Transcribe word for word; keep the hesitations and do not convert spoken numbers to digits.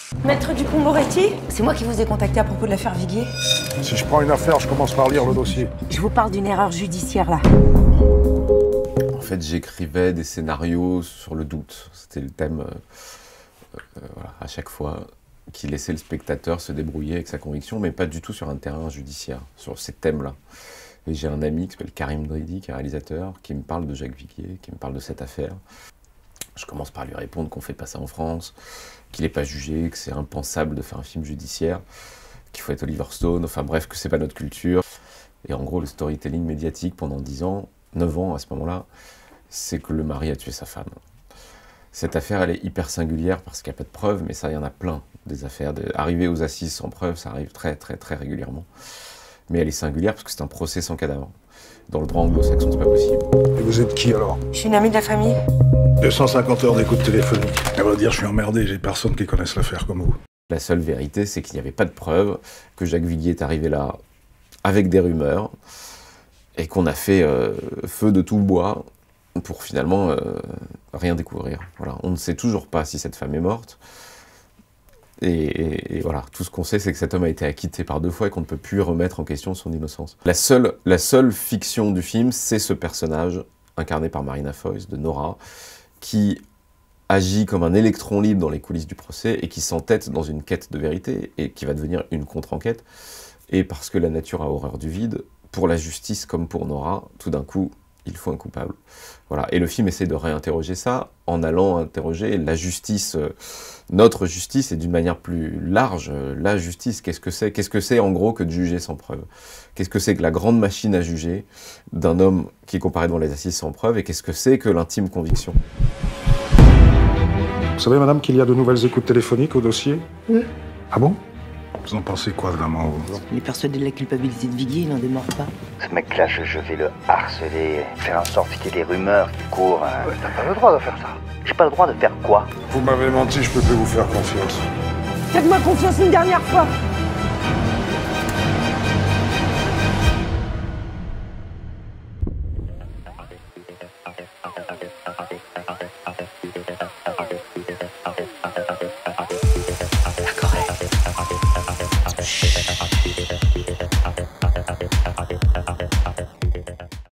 Maître Dupond-Moretti, c'est moi qui vous ai contacté à propos de l'affaire Viguier. Si je prends une affaire, je commence par lire le dossier. Je vous parle d'une erreur judiciaire, là. En fait, j'écrivais des scénarios sur le doute. C'était le thème, euh, euh, voilà, à chaque fois, qui laissait le spectateur se débrouiller avec sa conviction, mais pas du tout sur un terrain judiciaire, sur ces thèmes-là. Et j'ai un ami qui s'appelle Karim Dridi, qui est réalisateur, qui me parle de Jacques Viguier, qui me parle de cette affaire. Je commence par lui répondre qu'on ne fait pas ça en France, qu'il n'est pas jugé, que c'est impensable de faire un film judiciaire, qu'il faut être Oliver Stone, enfin bref, que c'est pas notre culture. Et en gros, le storytelling médiatique pendant dix ans, neuf ans à ce moment-là, c'est que le mari a tué sa femme. Cette affaire, elle est hyper singulière parce qu'il n'y a pas de preuves, mais ça, il y en a plein, des affaires. De... Arriver aux assises sans preuves, ça arrive très, très, très régulièrement. Mais elle est singulière parce que c'est un procès sans cadavre. Dans le droit anglo-saxon, c'est pas possible. Et vous êtes qui alors? Je suis une amie de la famille. deux cent cinquante heures d'écoute téléphonique. À vrai dire, je suis emmerdé, j'ai personne qui connaisse l'affaire comme vous. La seule vérité, c'est qu'il n'y avait pas de preuves, que Jacques Viguier est arrivé là avec des rumeurs, et qu'on a fait euh, feu de tout bois pour finalement euh, rien découvrir. Voilà. On ne sait toujours pas si cette femme est morte. Et, et, et voilà, tout ce qu'on sait, c'est que cet homme a été acquitté par deux fois et qu'on ne peut plus remettre en question son innocence. La seule, la seule fiction du film, c'est ce personnage, incarné par Marina Foïs, de Nora, qui agit comme un électron libre dans les coulisses du procès et qui s'entête dans une quête de vérité et qui va devenir une contre-enquête. Et parce que la nature a horreur du vide, pour la justice comme pour Nora, tout d'un coup, il faut un coupable. Voilà. Et le film essaie de réinterroger ça en allant interroger la justice, euh, notre justice, et d'une manière plus large, euh, la justice, qu'est-ce que c'est? Qu'est-ce que c'est en gros que de juger sans preuve? Qu'est-ce que c'est que la grande machine à juger d'un homme qui est comparé devant les assises sans preuve? Et qu'est-ce que c'est que l'intime conviction? Vous savez, madame, qu'il y a de nouvelles écoutes téléphoniques au dossier? Oui. Ah bon? Vous en pensez quoi, vraiment, vous? Il est persuadé de la culpabilité de Viguier, il n'en démord pas. Ce mec-là, je, je vais le harceler, faire en sorte qu'il y ait des rumeurs qui courent. Hein. Ouais, t'as pas le droit de faire ça. J'ai pas le droit de faire quoi? Vous m'avez menti, je peux plus vous faire confiance. Faites-moi confiance une dernière fois.